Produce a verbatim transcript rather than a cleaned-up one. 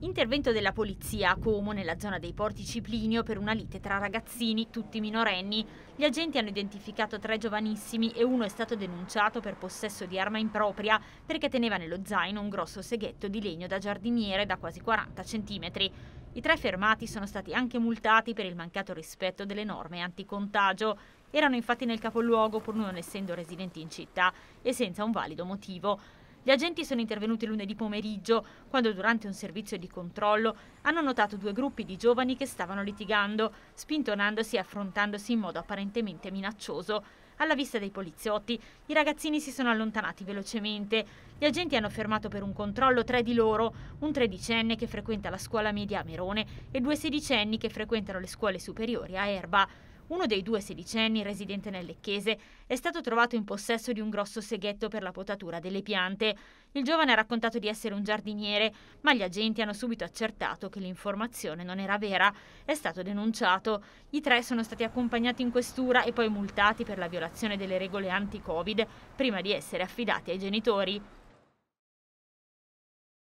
Intervento della polizia a Como, nella zona dei Portici Plinio, per una lite tra ragazzini, tutti minorenni. Gli agenti hanno identificato tre giovanissimi e uno è stato denunciato per possesso di arma impropria perché teneva nello zaino un grosso seghetto di legno da giardiniere da quasi quaranta centimetri. I tre fermati sono stati anche multati per il mancato rispetto delle norme anticontagio. Erano infatti nel capoluogo pur non essendo residenti in città e senza un valido motivo. Gli agenti sono intervenuti lunedì pomeriggio, quando durante un servizio di controllo hanno notato due gruppi di giovani che stavano litigando, spintonandosi e affrontandosi in modo apparentemente minaccioso. Alla vista dei poliziotti, i ragazzini si sono allontanati velocemente. Gli agenti hanno fermato per un controllo tre di loro, un tredicenne che frequenta la scuola media a Merone e due sedicenni che frequentano le scuole superiori a Erba. Uno dei due sedicenni, residente nel Lecchese, è stato trovato in possesso di un grosso seghetto per la potatura delle piante. Il giovane ha raccontato di essere un giardiniere, ma gli agenti hanno subito accertato che l'informazione non era vera. È stato denunciato. I tre sono stati accompagnati in questura e poi multati per la violazione delle regole anti-Covid, prima di essere affidati ai genitori.